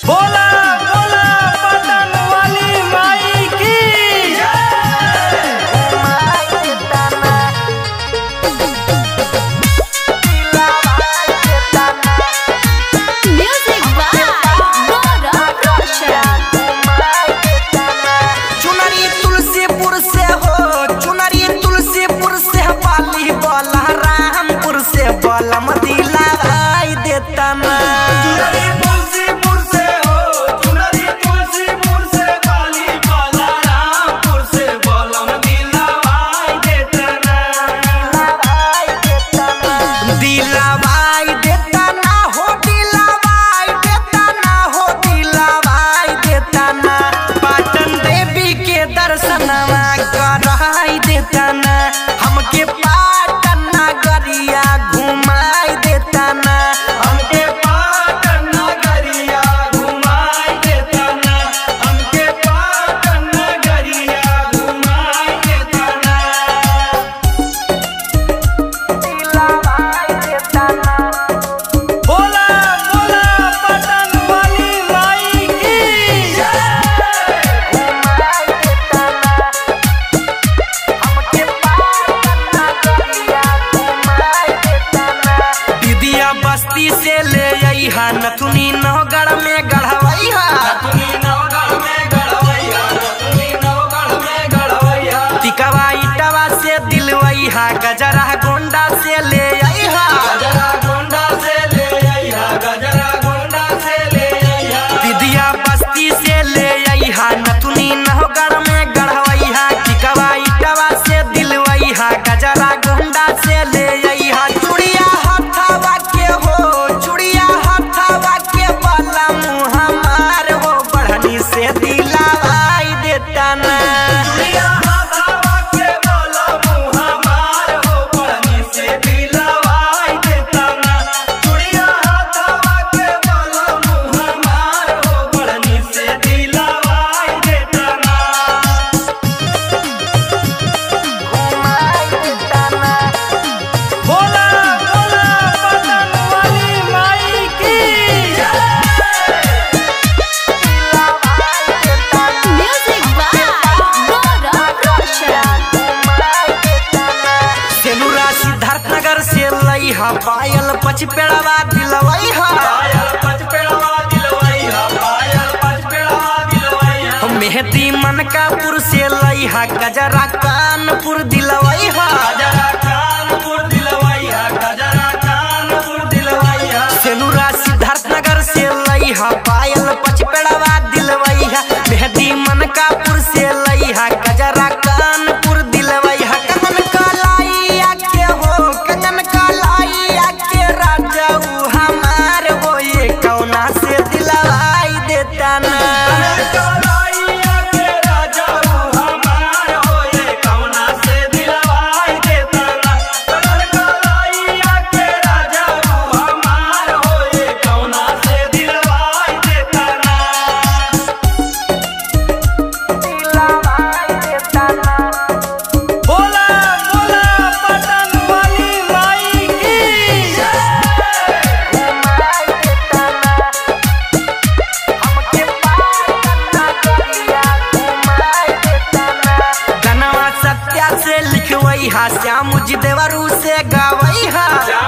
बोला बोला पतन वाली माई की म्यूजिक बाय गौरव रोशन। चुनरी तुलसीपुर से हो, चुनरी तुलसीपुर से बाली बोला रामपुर से बलम दिला भाई देता ना। हमके पाटन नगरिया घुमाई देता ना, हमके पाटन नगरिया घुमाई देता ना, हमके पाटन नगरिया घुमाई देता ना, दिलवाई देता ना। बोला बोला पतन वाली माई की बस्ती से ले अइहा नथुनी नौगढ़ में गढ़वैहा, टिकवा इटवा से दिलवैहा, गजरा गोंडा से ले अइहा, विदिया बस्ती से ले अइहा नथुनी नौगढ़ में गढ़वैहा, टिकवा इटवा से दिलवैहा, गजरा गोंडा से ले अइहा। चूड़िया हथवा के हो, चूड़िया हथवा के बाला मुँह हमार हो, बढ़नी से दिलवाई देता ना। बोला बोला पतन वाली माई की म्यूजिक बाय गौरव रोशन। सेनुरा सिद्धार्थ नगर से लइहा, पायल पचपेड़वा दिलवैहा, मेहदी मनकापुर से लइहा, गजरा कानपुर दिलवैहा, सेनुरा सिद्धार्थ नगर से लइहा, पायल पचपेड़वा दिलवैहा, मेहदी मनकापुर से लइहा, गजरा कानपुर दिलवैहा। कंगन कलाइया के हो, कंगन कलाइया के राजा ऊ हमार हो, ये कौना से दिलवाई देता ना। बोला बोला पतन वाली माई की गनवा सत्या से लिखवैहा, श्याम जी देवरू से गावैहा,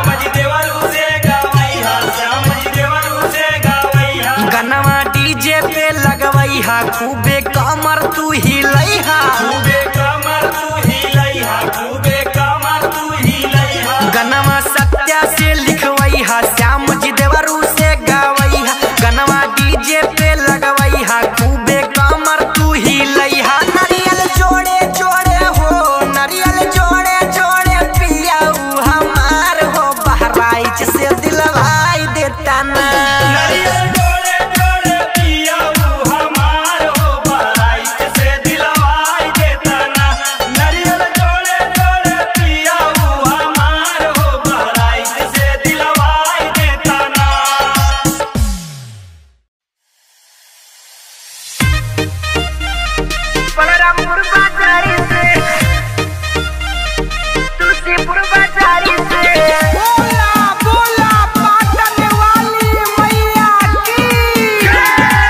गनवा डीजे पे लगवैहा, खूबे कमर तू हिलैहा, गनवा सत्या से लिखवैहा, श्याम जी देवरू से गावैहा, गनवा डीजे पे लगवैहा, खूबे कमर तू हिलैहा। नारियल जोड़े जोड़े हो, नारियल जोड़े जोड़े पिया ऊ हमार हो, बहराइच से दिलवाई देता ना। बोला बोला पतन वाली मैया की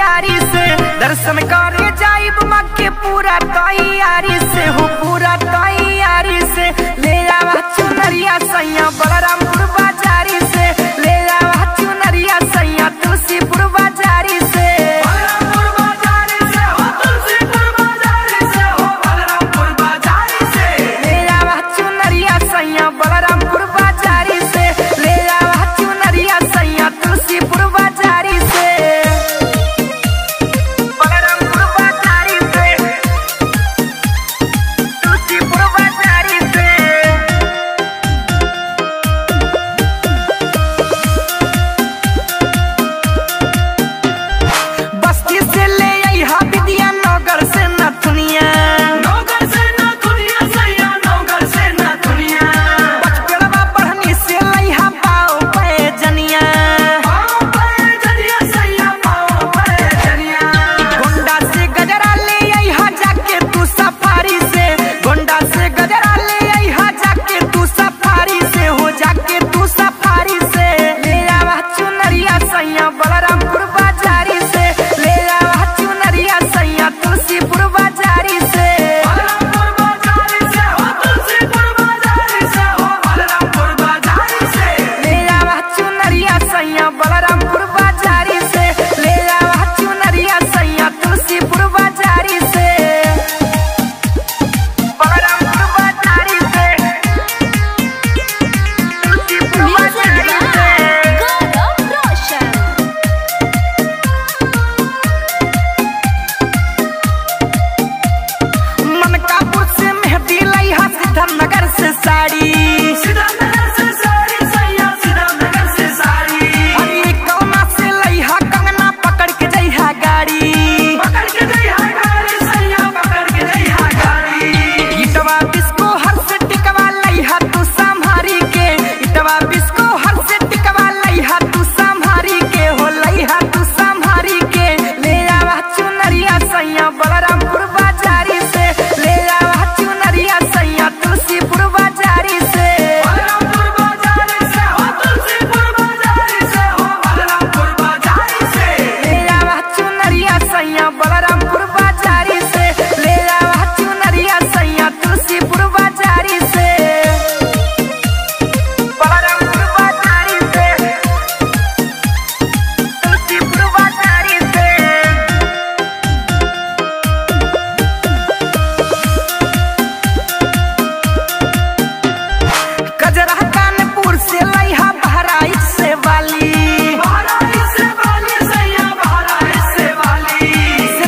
तैयारी से दर्शन करे जाइब माँ के पूरा तैयारी से हो पूरा तैयारी से ले आवा चुनरिया सैया बलरामपुर बाजारी से ले आवा चुनरिया सैया तुलसीपुर बाजारी से बलरामपुर बाजारी से हो तुलसीपुर बाजारी से हो बलरामपुर बाजारी से ले आवा चुनरिया सैया बलरामपुर बाजारी से ले आवा चुनरिया सैया तुलसीपुर बाजारी से बलरामपुर बाजारी से तुलसीपुर बाजारी से बस्ती से ले आई हा विद्या नगर से नथुनिया नगर से नथुनिया सैया नगर से नथुनिया बचपड़वा पढ़नी से लाई हा पाओ पे जनिया सैया पाओ पे जनिया गोंडा से गजरा ले आई हा जाके तू सफारी से गोंडा से गजरा ले आई हा जाके तू सफारी से हो जाके तू सफारी से ले आवा चुनरिया सैया बलरामपुर बाजारी से ले आवा चुनरिया सैया तुलसीपुर बाजारी से बलरामपुर बाजारी से हो तुलसीपुर बाजारी से हो बलरामपुर बाजारी से ले आवा चुनरिया सैया बलरामपुर बाजारी से ले आवा चुनरिया सैया तुलसीपुर बाजारी से बलरामपुर बाजारी से तुलसीपुर Music बाजारी by से Gaurav Roshan. मनकापुर से मेहंदी लाई हा सिद्धार्थनगर से साड़ी सिद्धार्थनगर से साड़ी सैया सिद्धार्थनगर से साड़ी अरे कौना से लाई हा कंगना पकड़ के जई हा गाड़ी पकड़ के जई हा गाड़ी सैया पकड़ के जई हा गाड़ी इटवा बिस्को हर से टिकवा लाई हा तू संभारी के इटवा बिस्को हर से टिकवा लाई हा तू संभारी के हो लाई हा तू संभारी के ले आवा चुनरिया सैया बलरामपुर बाजारी से ले आवा चुनरिया सैया तुलसीपुर बाजारी से बलरामपुर बाजारी से हो तुलसीपुर बाजारी से हो बलरामपुर बाजारी से ले आवा चुनरिया सैया बलरामपुर बाजारी से ले आवा चुनरिया सैया तुलसीपुर बाजारी से बलरामपुर बाजारी से तुलसीपुर बाजारी से गजरा कानपुर से लइहा बहराइच से वाली सैया बहराइच से वाली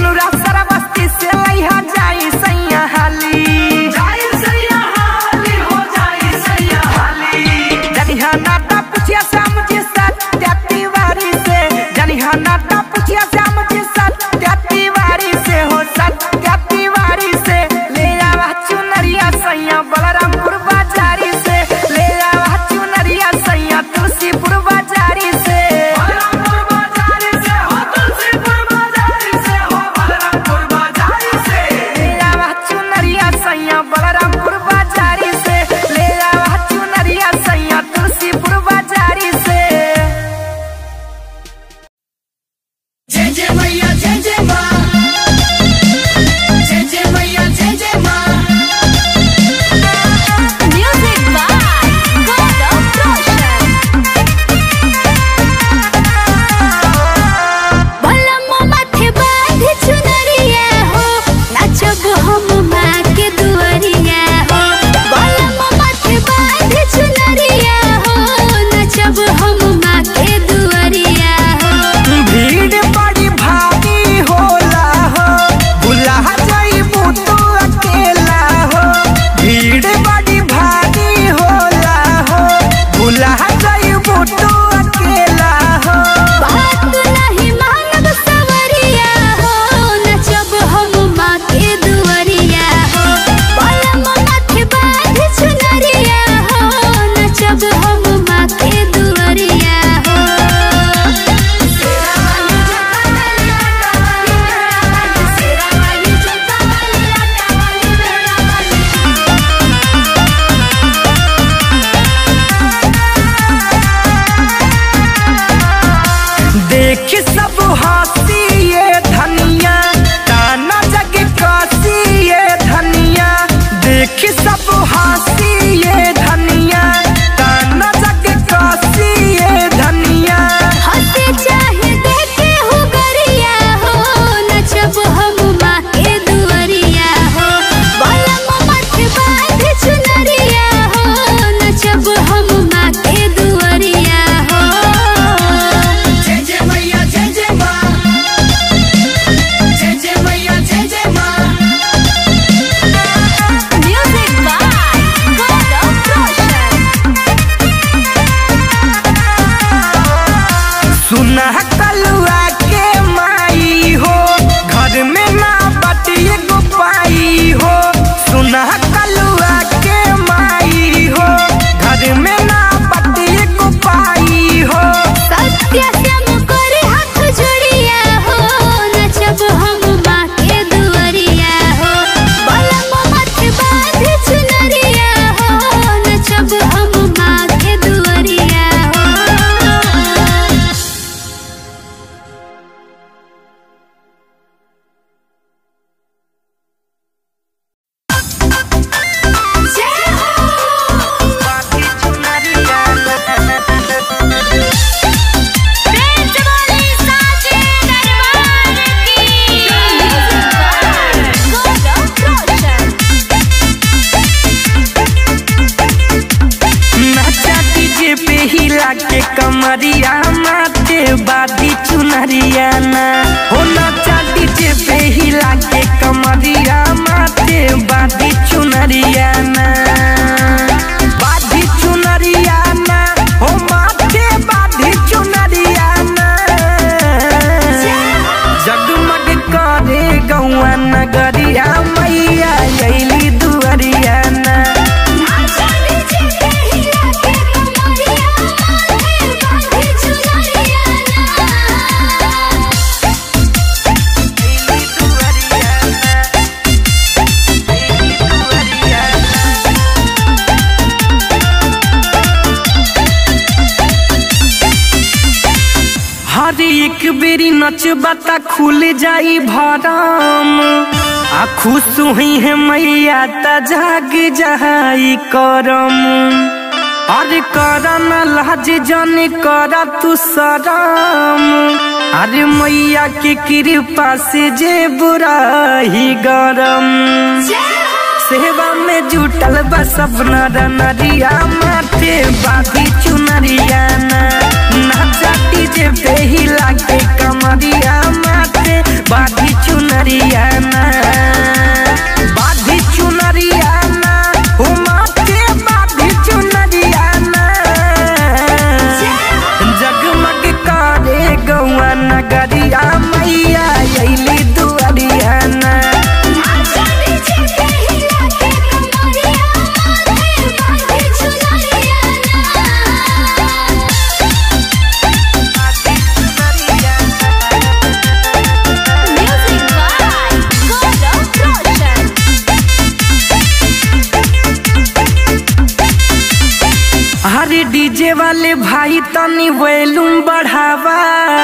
नचबता खुल जाई भरम आ खुश हुई है मैया त जाग जहाई करम। अरे करन लाज जन कर तू शरम, अरे मैया की कृपा से जे बुराई गरम। सेवा में जुटल बा सब नर नरिया माथे बाधी चुनरिया ना जाती जे बेहिला के कमरिया माथे बाधी चुनरिया ना बाधी चुनरिया ना हो माथे बाधी चुनरिया ना। जगमग करे गौआ नगरिया मैया अइली दुआरिया ना। हरे डीजे वाले भाई तनी वॉल्यूम बढ़ावा,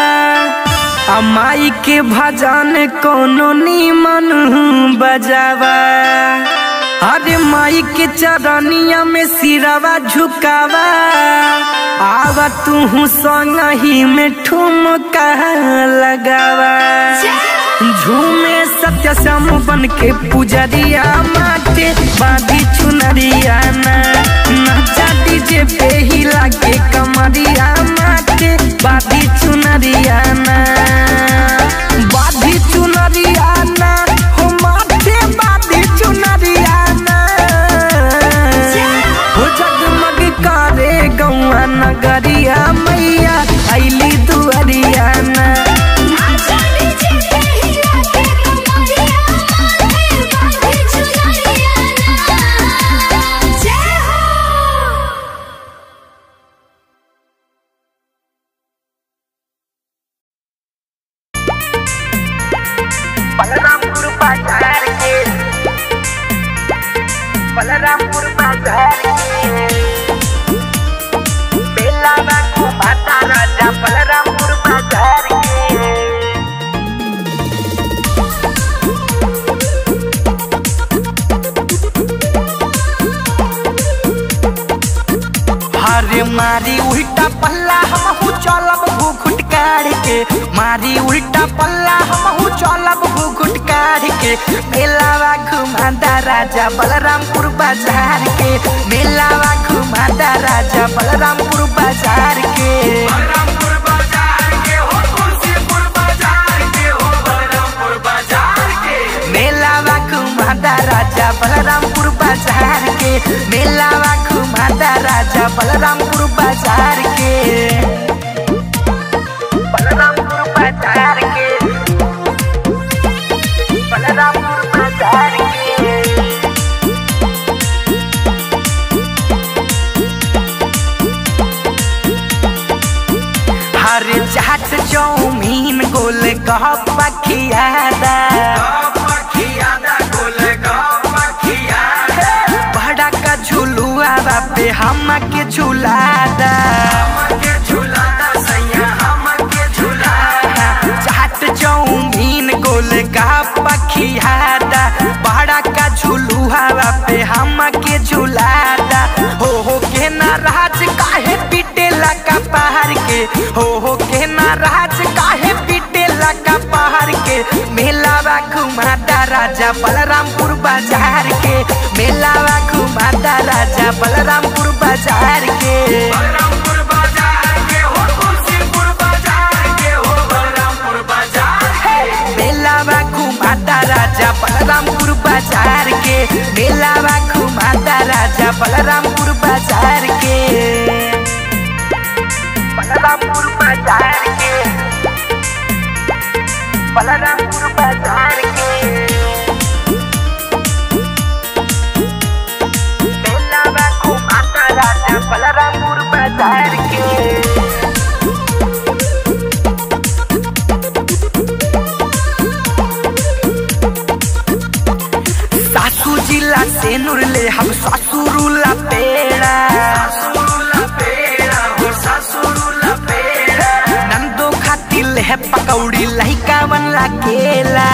माई के भजन कोनो नीमन बजावा। अरे माई के चरनिया में सिरवा झुकावा, आवा तू संग ही में ठुमका लगावा। झूमे सत्य श्याम बन के पुजरिया माथे बाधी चुनरिया ना डीजे पे ही लागे कमरिया माथे बाधी चुनरिया ना बाधी चुनरिया ना हो माथे बाधी चुनरिया ना। हो जगमग करे गौआ नगरिया मैया अइली दुआरिया ना। बलरामपुर बाजार के बलरामपुर बाजार के बेला को माता राजा बलरामपुर बाजार के। हरे मारी उल्टा पल्ला हमहू चलब घुघुट काढ़ के, मारी उल्टा पल्ला हमहू चलब घुघुट काढ़ के। मेलावा घुमादा राजा बलरामपुर बाजार के, मेलावा घुमादा राजा बलरामपुर बाजार के। बलरामपुर बाजार के हो तुलसीपुर बाजार के हो बलरामपुर बाजार के। मेलावा घुमादा राजा बलरामपुर बाजार के, मेलावा घुमादा राजा बलरामपुर बाजार के। बलरामपुर बाजार के बलरामपुर बाजार के। हरे चाट चौमीन गोल गप्पा खियादा बड़ा का झुलुआ बापे हम के झुलादा चाट चौमीन गोल गप्पा खियादा बड़ा का झुलुआ बापे हम के झुलादा। हो के नाराज काहे पीटेला का पहाड़ के, हो के नाराज काहे पीटेला का पहाड़ के। मेलावा घुमादा राजा बलरामपुर बाजार के, मेलावा घुमादा राजा बलरामपुर बाजार के। बलरामपुर बाजार के हो तुलसीपुर बाजार के हो बलरामपुर बाजार के। मेलावा घुमादा राजा बलरामपुर बाजार के, मेलावा घुमादा राजा बलरामपुर बाजार के। बलरामपुर बाजार के बलरामपुर बाजार के। मेलावा घुमादा राजा बलरामपुर बाजार के। सासू जिला से नुरले हम ससुरुला पेड़ा नंदो खाती ले पकौड़ी लइका बनला केला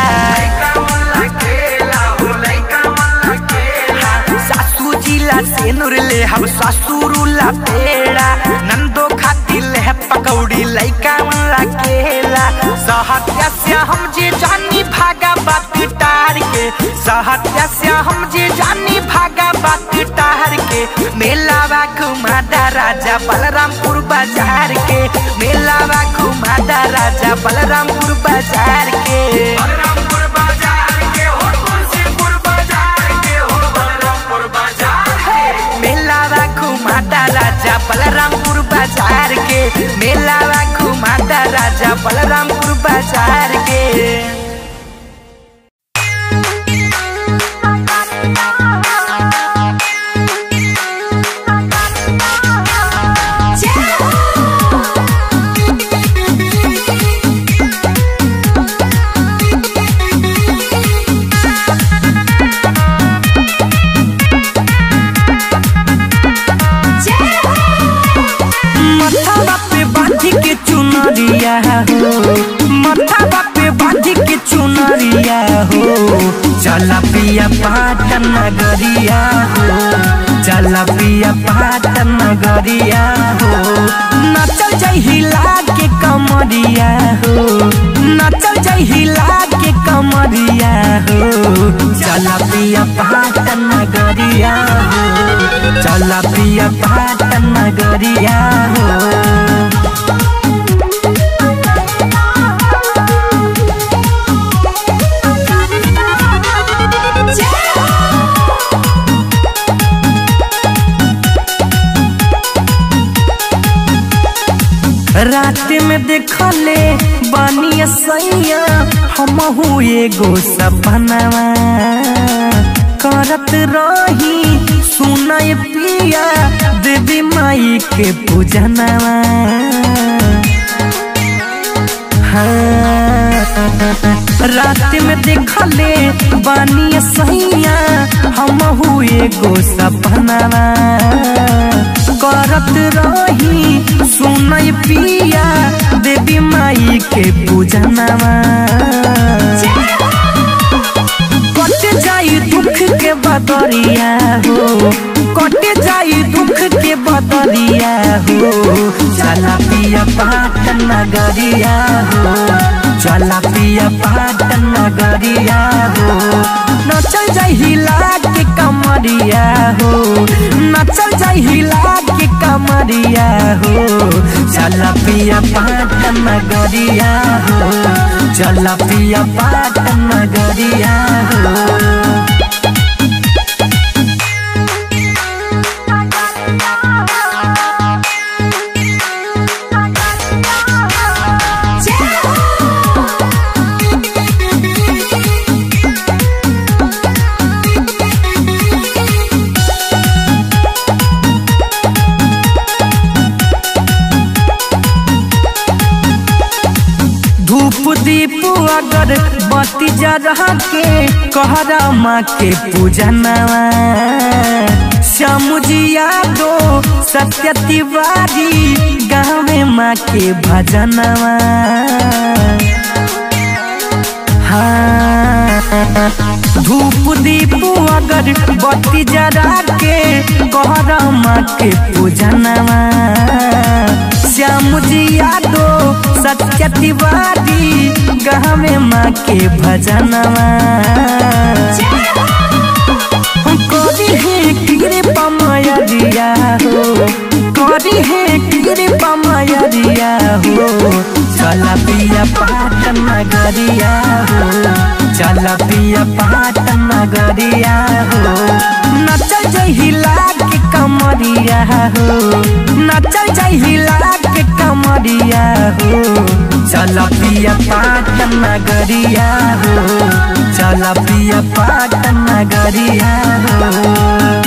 सासू जिला से नूर ले हम ससुरुला पेड़ा नंदो खाती ले पकौड़ी लइका बनला केला सहत्या से हम जे जानी भागा बात टार के सहत्या से हम जे जानी भागा बात टार के मेलावा घुमादा राजा बलरामपुर बाजार के मेलावा घुमादा राजा बलरामपुर बाजार के बलरामपुर बाजार के हो तुलसीपुर बाजार के हो बलरामपुर बाजार के मेलावा घुमादा राजा बलरामपुर बाजार के मेलावा घुमादा राजा बलरामपुर बाजार के मथावा पे बांधी के चुनरिया हो चला पिया पाटन नगरिया हो चला पिया पाटन नगरिया हो नचल जाई हिला के कमरिया हो नचल जाई हिला के कमरिया हो चला पिया पाटन नगरिया हो चला पिया पाटन नगरिया हो रात में देखले बानी सैया हमहू एगो सपनवा करत रही सुनाय पिया देवी माई के पूजनवा रात में देखले बानी सैया हमहू एगो सपनवा करत रही सुनय पिया देवी माई के पूजनवा कट जाई दुख के बदरिया हो कट जाई दुख के बदरिया हो चला पिया पाटन नगरिया हो चला पिया पाटन नगरिया हो नचल जाई हिला के कमरिया हो नचल जाई हिला के कमरिया हो चला पिया पाटन नगरिया हो चला पिया पाटन नगरिया हो दीप अगर बत्ती जरा के कहरा माँ के पूजनवा श्याम जी यादो सत्य तिवारी गाँव में माँ के भजनवा धूप दीप अगर बत्ती जरा के कहरा माँ के पूजनवा श्याम जी यादो सत्य तिवारी गाँव में माँ के भजनवा करी है कीरे पमयरिया हो करी है कीरे पमयरिया हो चला पिया पाटन नगरिया हो चला पिया पाटन नगरिया हो नचल जाई हिला के कमरिया हो नचल जाई हिला के कमरिया हो चला पिया पाटन नगरिया हो चला पिया पाटन नगरिया हो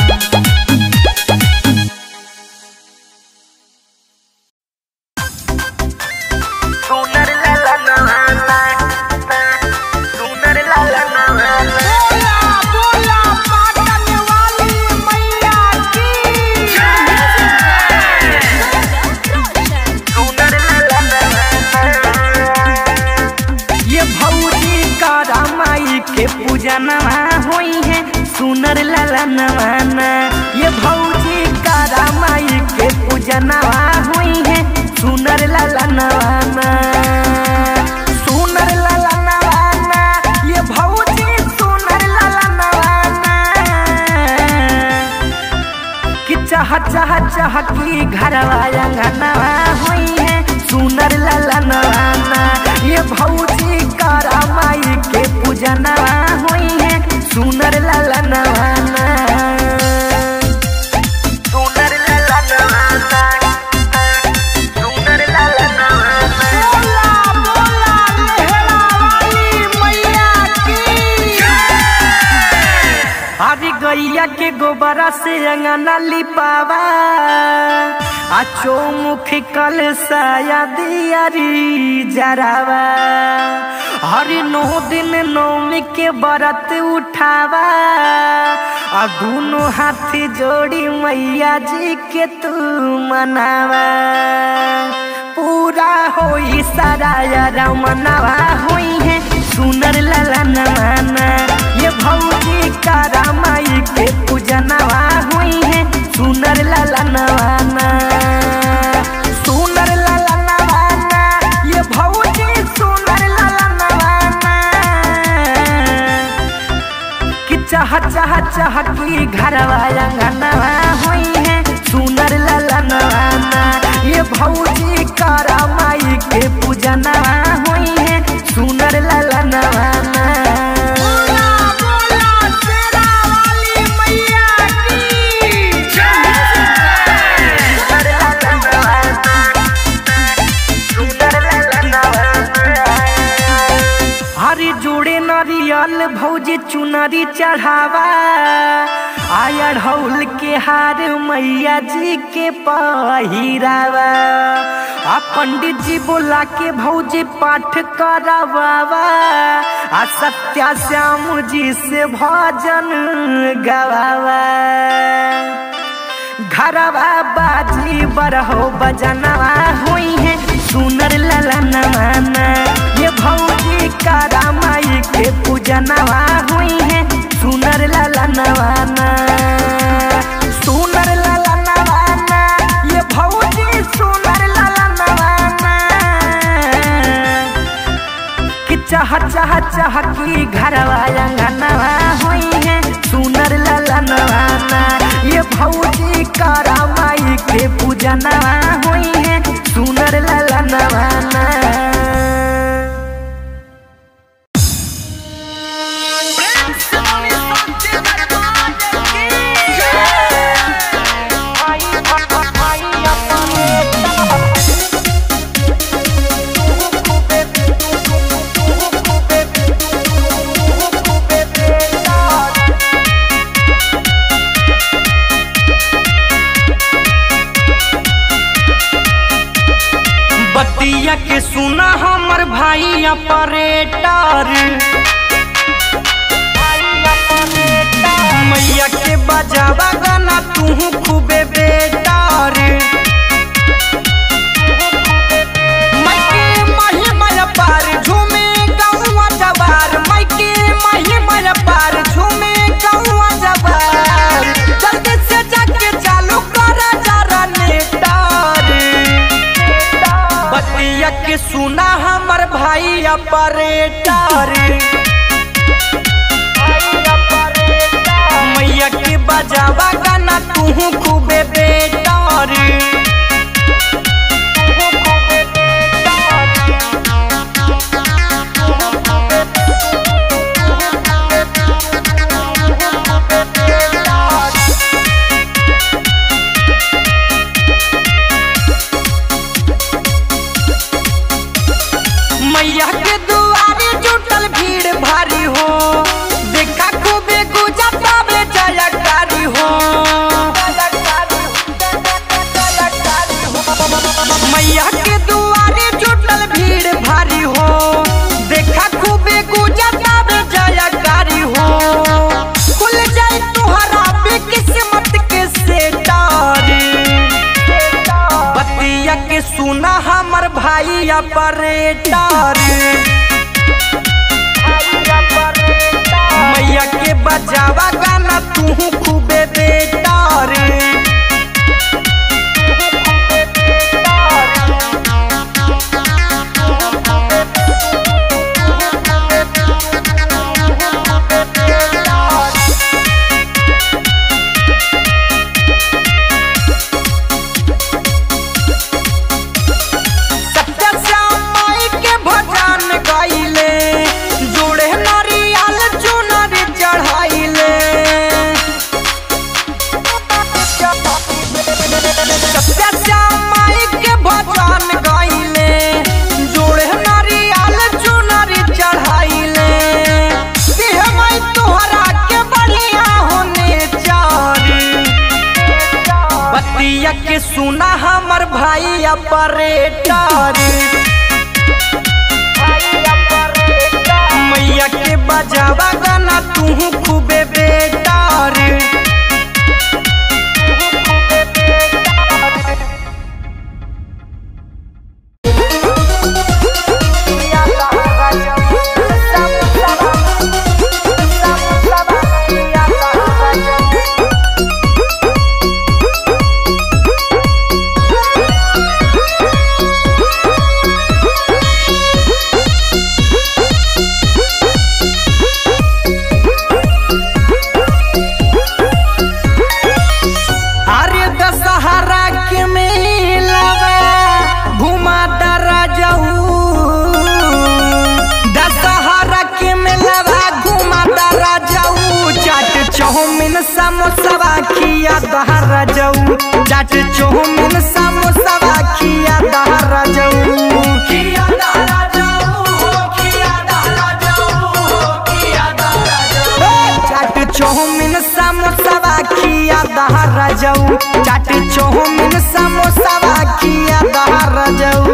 के पूजनवा होई है सुनर लाला नवाना। ये भौजी कारा माई के पूजनवा होई है सुनर लाला नवाना। सुनर लाला नवाना ये भौजी सुनर लाला नवाना। कि चाह चाह चाह की घरवा अंगनवा होई है सुनर लाला नवाना। ये भौजी कारा माई के पूजनवा होई है सुनर लाला नवाना। सुनर लाला नवाना, सुनर लाला नवाना। बोला बोला लहरा वाली मैया की। हरी गैया के गोबरा से अंगना लिपावा आ चौमुख कलसाया दियारी जरावा। हरि 9 दिन नौमी के व्रत उठावा आ दोनों हाथ जोड़ी मैया जी के तू मनावा। पूरा होई सारा रमनवा होई है सुनर लाला नवाना। ये भौजी कारा माई के पूजनवा होई है सुनर लाला नवाना। सुनर लाला नवाना ये भौजी सुनर लाला नवाना। कि चाह चाह चाह की घरवा अंगनवा होई है सुनर लाला नवाना। ये भौजी कारा माई के पूजनवा होई है सुनर लाला नवाना। जोड़े नरियल भौजी चुनरी चढ़ावा आयर हौल के हार मैया जी के पहिरावा। आ पंडित जी बोला के भौजी पाठ करावा आ सत्या श्याम जी से भजन गवावा। घरवा बाजी बरहो बजनवा हुई है सुनर लाला नवाना। ये भौजी कारा माई के पूजनवा हुई है सुनर लाला नवाना। सुनर लाला नवाना ये भौजी सुनर लाला नवाना। कि चाह चाह चाह की घरवा अंगनवा हुई है सुनर लाला नवाना। ये भौजी कारा माई के पूजनवा हुई है सुनर लाला नवाना। बतिया के सुना हमर भाई ऑपरेटर। मैया के बजावा गाना तू खूबे बेटर। मैके महिमा पार झूमे गौवा जवार। मैके महिमा पार झूमे गौवा जवार। जल्दी से जाके चालू कर जरा नेटर। बतिया के सुना हमर भाई ऑपरेटर। मैया के बजावा गाना तू खूबे बेटर। मैया के दुआरे जुटल भीड़ भारी हो। देखा खूबे गुजरता बे जयकारी हो। मैया के दुआरे जुटल भीड़ भारी हो। देखा खूबे गुजरता बे जयकारी हो। खुल जाए तुहरा पे किस्मत के सेटर। बतिया के सुना हमर भाई ऑपरेटर। ऑपरेटर मैया के बजावा गाना तू खूबे बेटर समोसा खिया दहरा जाऊ चाट चौमिन समोसा खिया दहरा जाऊ खिया दहरा जाऊ खिया दहरा जाऊ खिया दहरा जाऊ चाट चौमिन समोसा खिया दहरा जाऊ चाट चौमिन समोसा खिया दहरा जाऊ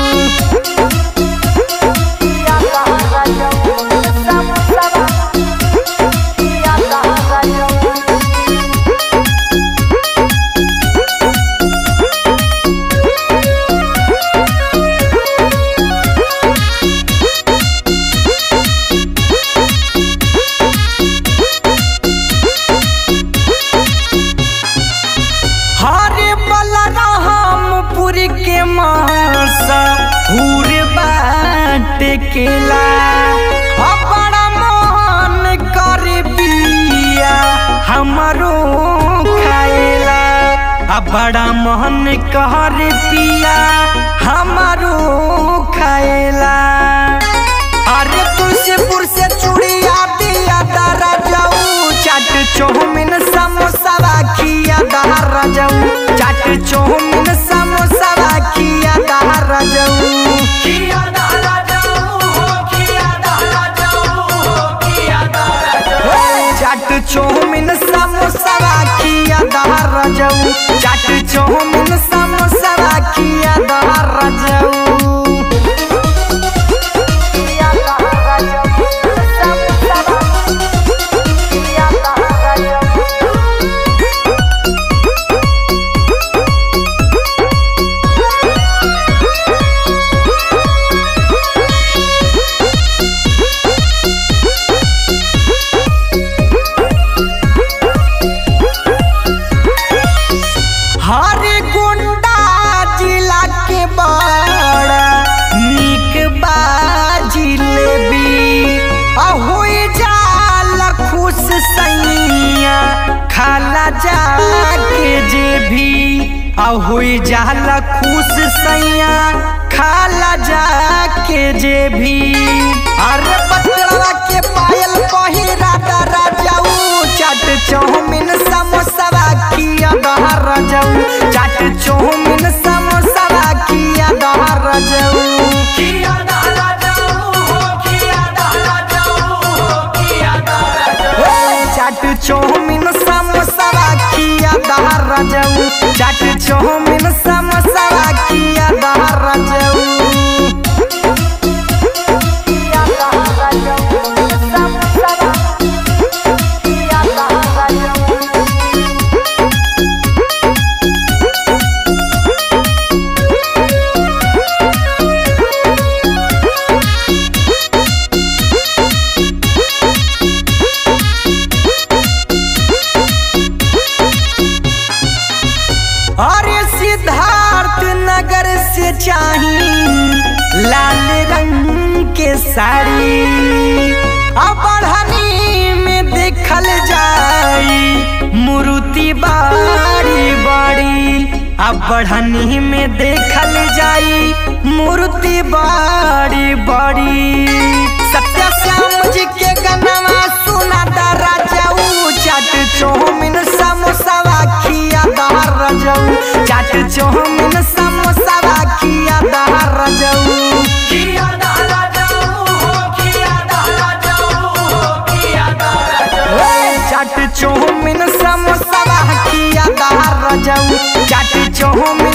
केला बड़ा मन कर पिया हमारो खाएला बड़ा मन कर पिया हमारो खाएला अरे तुलसीपुर से चूड़िया दिया दहरा जाऊ चाट चौमिन समोसा खिया दहरा जाऊ चाट चौमिन समोसा खिया दहरा जाऊ चाट चौमिन समोसा खिया दहरा जाऊ चाट चौमिन समोसा खिया दहरा जाऊ जाके जे भी हुई जाला खुश सैया खाला जाके जे भी अरे बटवा के पायल पहिरा दहरा जाऊ चाट चौमिन समोसा खिया दहरा जाऊ चाट चौमिन समोसा खिया दहरा जाऊ खिया दहरा जाऊ खिया दहरा जाऊ खिया दहरा जाऊ चाट चौमिन समोसा खिया दहरा जाऊ चाट चौमिन समोसा खिया दहरा जाऊ चाही लाल रंग के साड़ी बढ़नी में देखल जाई मूर्ति बाड़ी बाड़ी बढ़नी में देखल जाई मूर्ति बाड़ी बाड़ी सत्या श्याम जी के गनवा सुना दहरा जाऊ चाट चौमिन समोसा खिया दहरा जाऊ चाट चौमिन समोसा खिया दहरा जाऊ खिया दहरा जाऊ खिया दहरा जाऊ खिया दहरा जाऊ चाट चौमिन समोसा खिया दहरा जाऊ चाट चौमिन